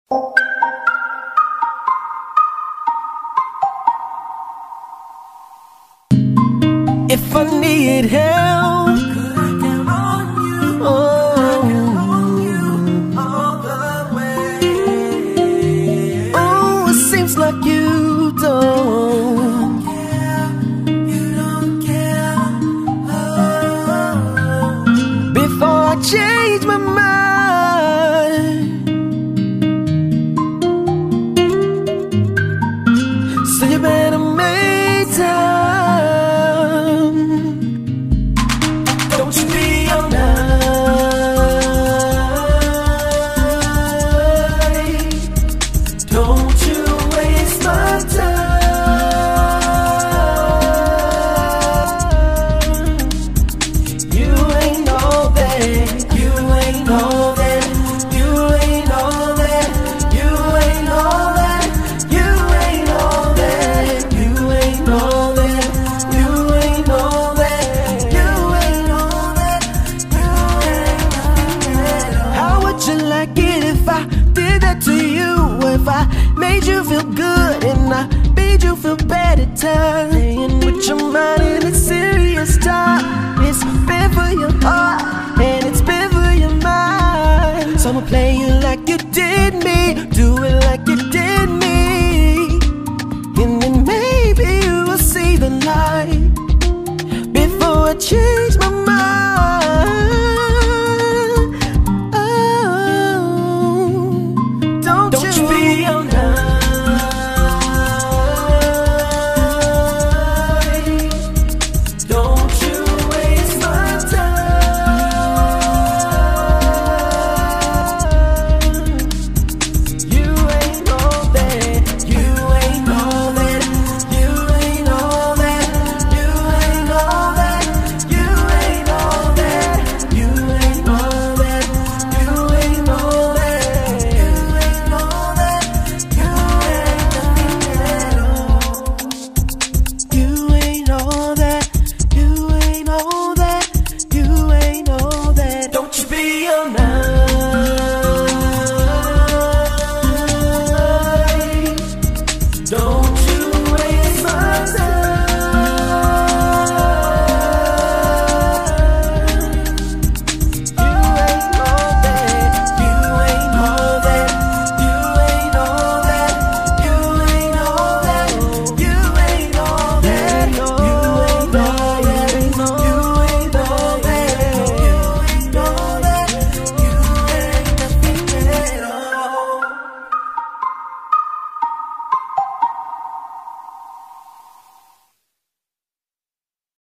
If I need help, could I count on you? Oh, all the way. Oh, it seems like you don't care. You don't care. Oh. Before I change my mind, so you better make time. Made you feel good and I made you feel bad at times. Playing with your mind and it's serious time. It's been for your heart and it's been for your mind. So I'ma play you like you did